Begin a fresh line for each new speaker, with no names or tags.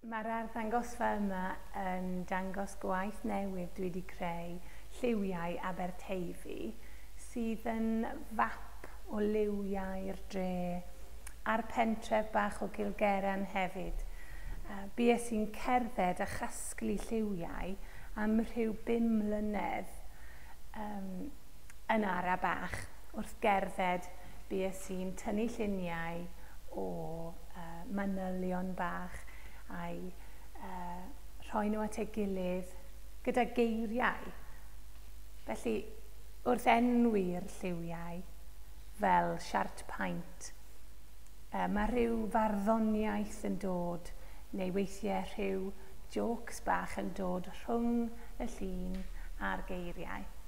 Mae'r arddangosfa yma yn dangos gwaith newydd dwi wedi creu, lliwiau Aberteifi, sydd yn fap o liwiau'r dre a'r pentref bach o Gilgeran hefyd. Bues i'n cerdded a chasglu lliwiau am rhyw 5 mlynedd yn ara bach. Wrth gerdded, bues i'n tynnu lluniau o manylion bach a'i rhoi nhw at ei gilydd gyda geiriau. Felly, wrth enwi'r lliwiau fel siart paent, mae rhyw farddoniaeth yn dod, neu weithiau rhyw jocs bach yn dod rhwng y llun a'r geiriau.